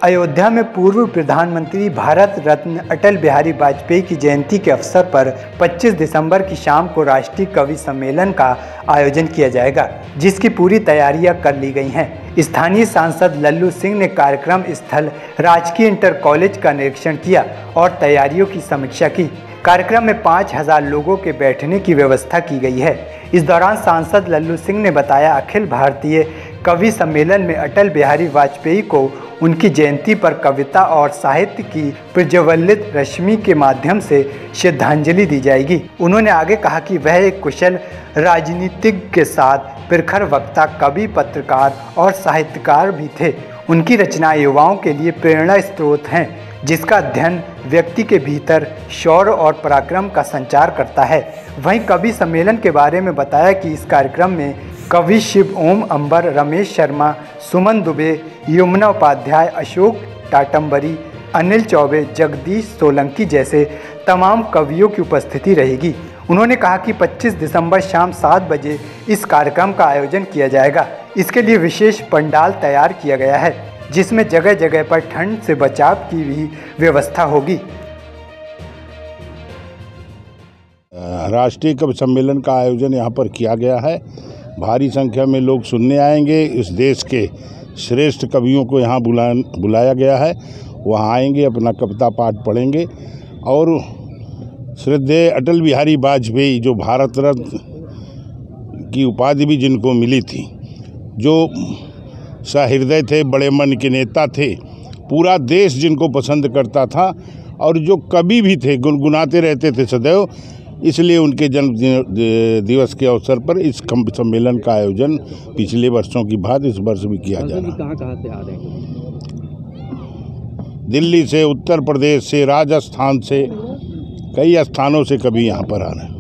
अयोध्या में पूर्व प्रधानमंत्री भारत रत्न अटल बिहारी वाजपेयी की जयंती के अवसर पर 25 दिसंबर की शाम को राष्ट्रीय कवि सम्मेलन का आयोजन किया जाएगा, जिसकी पूरी तैयारियां कर ली गई हैं। स्थानीय सांसद लल्लू सिंह ने कार्यक्रम स्थल राजकीय इंटर कॉलेज का निरीक्षण किया और तैयारियों की समीक्षा की। कार्यक्रम में 5000 लोगों के बैठने की व्यवस्था की गई है। इस दौरान सांसद लल्लू सिंह ने बताया, अखिल भारतीय कवि सम्मेलन में अटल बिहारी वाजपेयी को उनकी जयंती पर कविता और साहित्य की प्रज्वलित रश्मि के माध्यम से श्रद्धांजलि दी जाएगी। उन्होंने आगे कहा कि वह एक कुशल राजनीतिज्ञ के साथ प्रखर वक्ता, कवि, पत्रकार और साहित्यकार भी थे। उनकी रचनाएं युवाओं के लिए प्रेरणा स्रोत हैं, जिसका अध्ययन व्यक्ति के भीतर शौर्य और पराक्रम का संचार करता है। वहीं कवि सम्मेलन के बारे में बताया कि इस कार्यक्रम में कवि शिव ओम अंबर, रमेश शर्मा, सुमन दुबे, यमुना उपाध्याय, अशोक टाटम्बरी, अनिल चौबे, जगदीश सोलंकी जैसे तमाम कवियों की उपस्थिति रहेगी। उन्होंने कहा कि 25 दिसंबर शाम 7 बजे इस कार्यक्रम का आयोजन किया जाएगा। इसके लिए विशेष पंडाल तैयार किया गया है, जिसमें जगह जगह पर ठंड से बचाव की भी व्यवस्था होगी। राष्ट्रीय कवि सम्मेलन का आयोजन यहाँ पर किया गया है। भारी संख्या में लोग सुनने आएंगे। इस देश के श्रेष्ठ कवियों को यहाँ बुलाया गया है। वहाँ आएंगे, अपना कविता पाठ पढ़ेंगे और श्रद्धेय अटल बिहारी वाजपेयी, जो भारत रत्न की उपाधि भी जिनको मिली थी, जो सहृदय थे, बड़े मन के नेता थे, पूरा देश जिनको पसंद करता था और जो कवि भी थे, गुनगुनाते रहते थे सदैव। इसलिए उनके जन्म दिवस के अवसर पर इस सम्मेलन का आयोजन पिछले वर्षों की भांति इस वर्ष भी किया जा रहा है। कहाँ से आ रहे हैं? दिल्ली से, उत्तर प्रदेश से, राजस्थान से, कई स्थानों से कवि यहाँ पर आ रहे हैं।